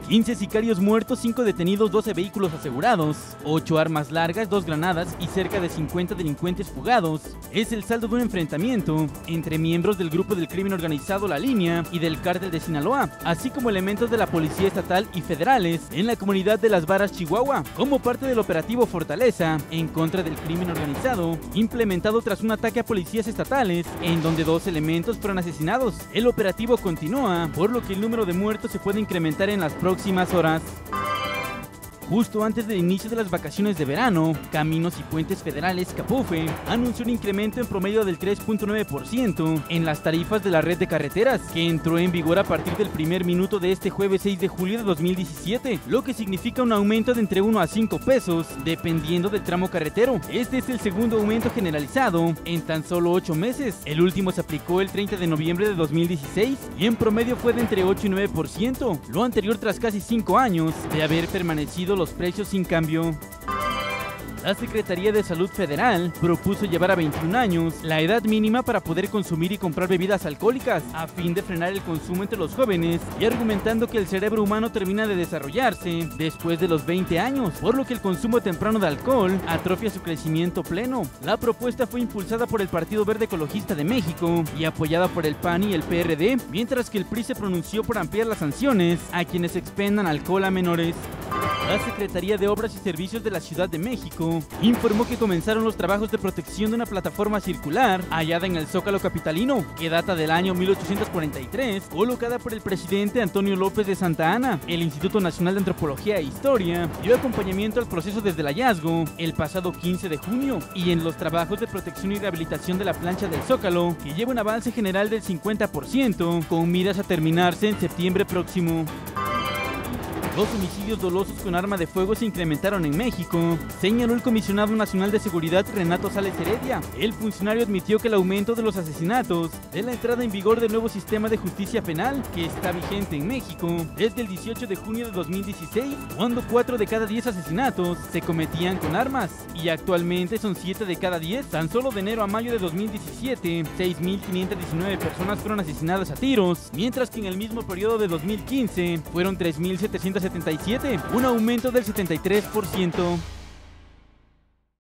15 sicarios muertos, 5 detenidos, 12 vehículos asegurados, 8 armas largas, 2 granadas y cerca de 50 delincuentes fugados. Es el saldo de un enfrentamiento entre miembros del grupo del crimen organizado La Línea y del cártel de Sinaloa, así como elementos de la policía estatal y federales en la comunidad de Las Varas, Chihuahua, como parte del operativo Fortaleza en contra del crimen organizado, implementado tras un ataque a policías estatales, en donde 2 elementos fueron asesinados. El operativo continúa, por lo que el número de muertos se puede incrementar en las próximas horas. Justo antes del inicio de las vacaciones de verano, Caminos y Puentes Federales, Capufe, anunció un incremento en promedio del 3.9% en las tarifas de la red de carreteras, que entró en vigor a partir del primer minuto de este jueves 6 de julio de 2017, lo que significa un aumento de entre 1 a 5 pesos, dependiendo del tramo carretero. Este es el segundo aumento generalizado en tan solo 8 meses. El último se aplicó el 30 de noviembre de 2016 y en promedio fue de entre 8 y 9%, lo anterior tras casi 5 años de haber permanecido los precios sin cambio. La Secretaría de Salud Federal propuso llevar a 21 años la edad mínima para poder consumir y comprar bebidas alcohólicas, a fin de frenar el consumo entre los jóvenes, y argumentando que el cerebro humano termina de desarrollarse después de los 20 años, por lo que el consumo temprano de alcohol atrofia su crecimiento pleno. La propuesta fue impulsada por el Partido Verde Ecologista de México y apoyada por el PAN y el PRD, mientras que el PRI se pronunció por ampliar las sanciones a quienes expendan alcohol a menores. La Secretaría de Obras y Servicios de la Ciudad de México informó que comenzaron los trabajos de protección de una plataforma circular hallada en el Zócalo capitalino, que data del año 1843, colocada por el presidente Antonio López de Santa Anna. El Instituto Nacional de Antropología e Historia dio acompañamiento al proceso desde el hallazgo el pasado 15 de junio y en los trabajos de protección y rehabilitación de la plancha del Zócalo, que lleva un avance general del 50%, con miras a terminarse en septiembre próximo. Los homicidios dolosos con arma de fuego se incrementaron en México, señaló el comisionado nacional de seguridad Renato Sales Heredia. El funcionario admitió que el aumento de los asesinatos de la entrada en vigor del nuevo sistema de justicia penal, que está vigente en México desde el 18 de junio de 2016, cuando 4 de cada 10 asesinatos se cometían con armas, y actualmente son 7 de cada 10. Tan solo de enero a mayo de 2017, 6.519 personas fueron asesinadas a tiros, mientras que en el mismo periodo de 2015 fueron 3.777, un aumento del 73%.